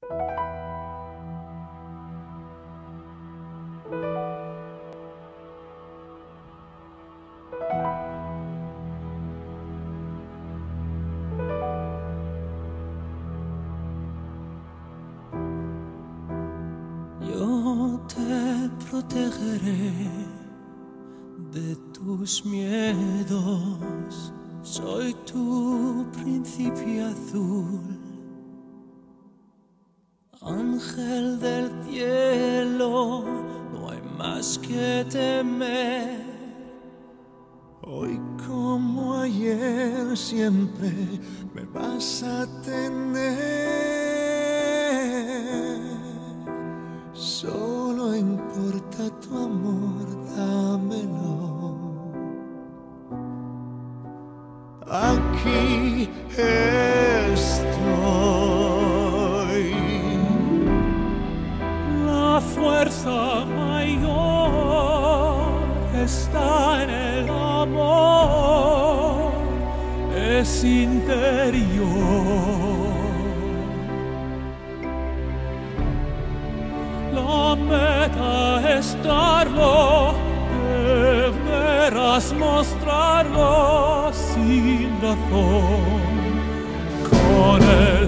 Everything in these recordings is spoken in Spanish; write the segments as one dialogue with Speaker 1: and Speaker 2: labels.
Speaker 1: Yo te protegeré de tus miedos, soy tu príncipe azul, ángel del cielo, no hay más que temer.
Speaker 2: Hoy como ayer siempre me vas a tener. Solo importa tu amor, dámelo. Aquí estoy.
Speaker 1: La fuerza mayor está en el amor, es interior. La meta es darlo, deberás mostrarlo sin razón, con el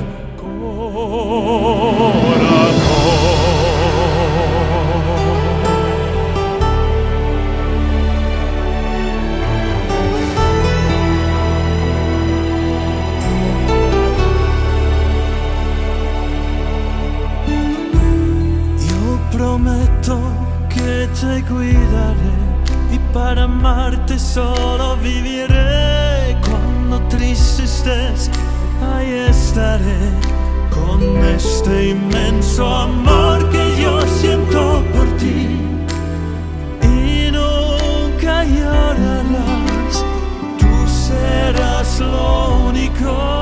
Speaker 1: corazón. Prometo que te cuidaré y para amarte solo viviré. Cuando triste estés, ahí estaré con este inmenso amor que yo siento por ti. Y nunca llorarás, tú serás lo único.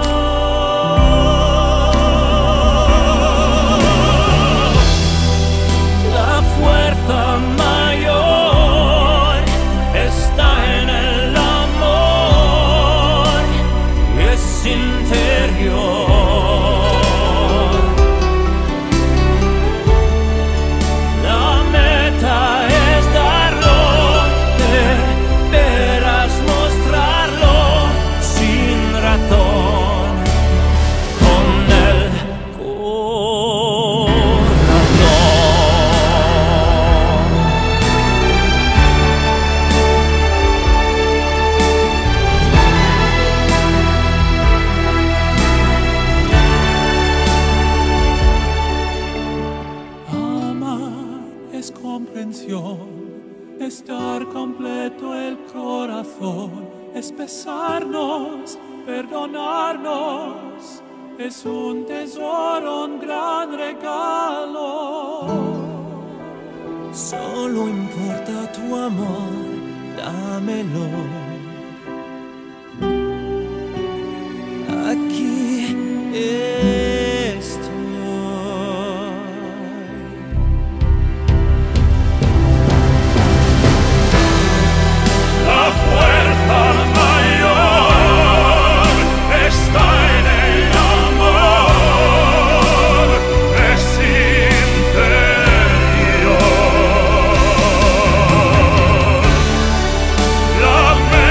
Speaker 1: Mayor está en el amor y es interior. La meta es darlo, deberás mostrarlo sin razón, con el comprensión, estar completo el corazón, es besarnos, perdonarnos, es un tesoro, un gran regalo. Solo importa tu amor, dámelo. Aquí estoy. La fuerza mayor está en el amor, es interior. La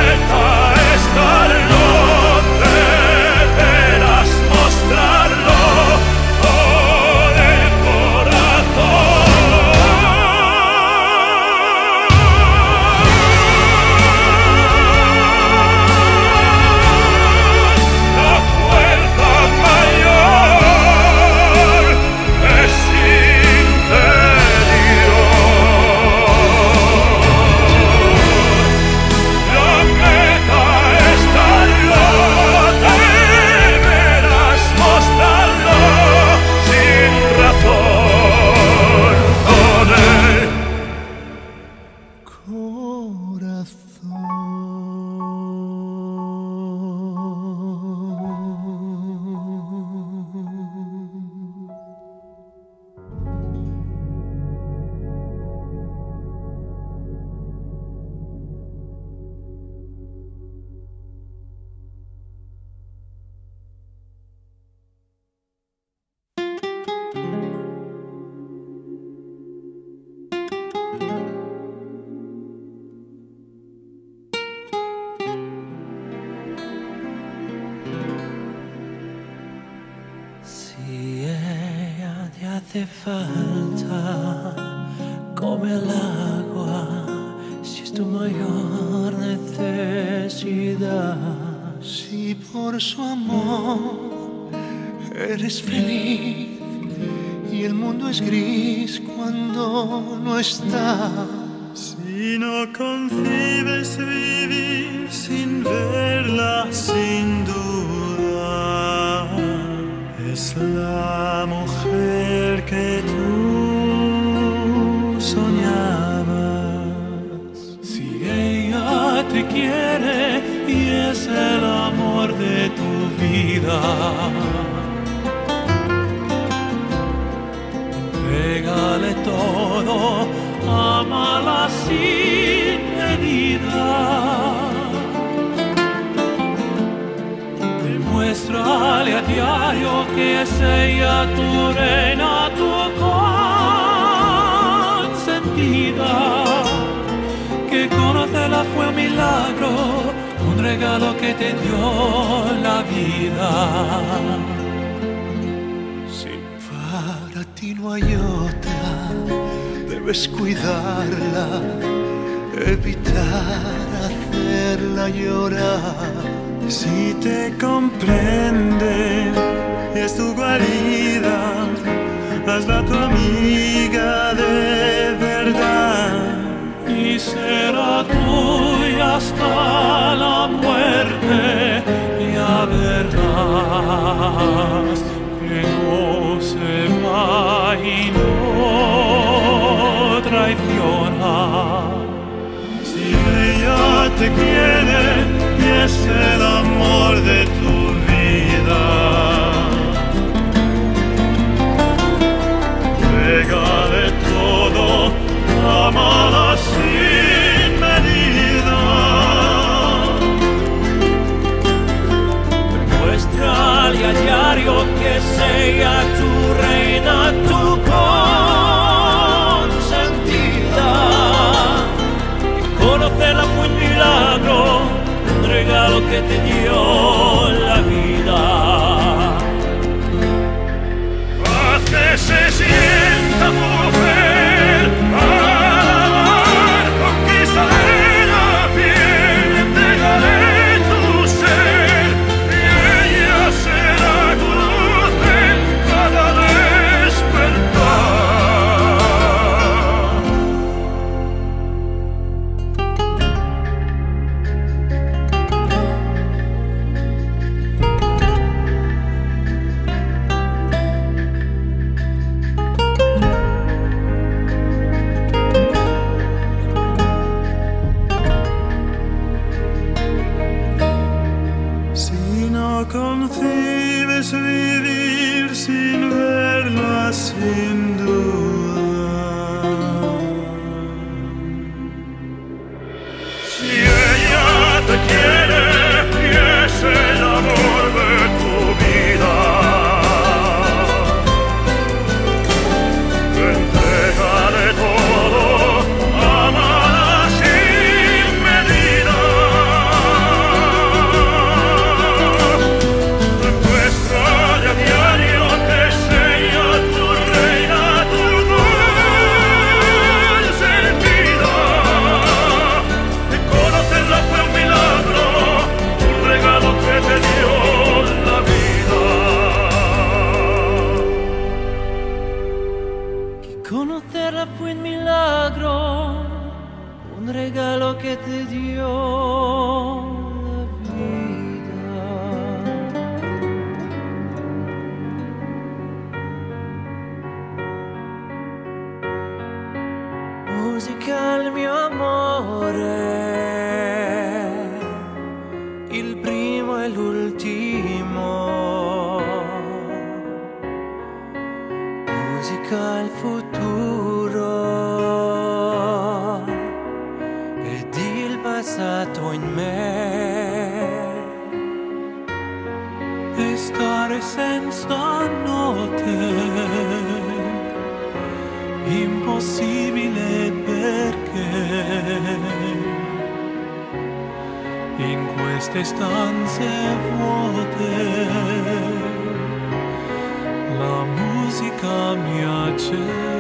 Speaker 2: Si ella te hace falta como el agua, si es tu mayor necesidad, si por su amor eres feliz y el mundo es gris cuando no está, si no concibes vivir sin verla, sin duda es la mujer que tú soñabas. Si ella te quiere y es el amor de tu vida, entrégale todo, ámala sin medida. Demuéstrale a diario que es ella tu reina, tu consentida. Que conocerla fue un milagro, un regalo que te dio la vida. Si para ti no hay otra, debes cuidarla, evitar hacerla llorar. Si te comprende, es tu guarida, hazla tu amiga de verdad. Y será tuya hasta la muerte, ya verás que no se va y no traiciona. Si ella te quiere y es el amor de tu vida, regale todo, amala sin medida. Demuéstrale a diario que es ella tu reina, tu consentida. Conocerla fue un milagro, un regalo que te dio la vida. Haz que se sienta mujer, amar, conquistaré la piel, entregaré tu ser, y ella será tu luz en cada despertar. Concibes vivir sin verla, sin duda. Si ella te quiere y es el amor de tu vida, entrégale todo, amala sin medida. Demuéstrale a diario que es ella tu reina, tu consentida. Que conocerla fue un milagro, un regalo que te dio la vida. Que conocerla fue un milagro, un regalo que te dio la vida. Musica il mio amore, il primo e l'ultimo. Musica il futuro ed il passato in me. E stare senza note, impossibile perché in queste stanze vuote la mi ayer.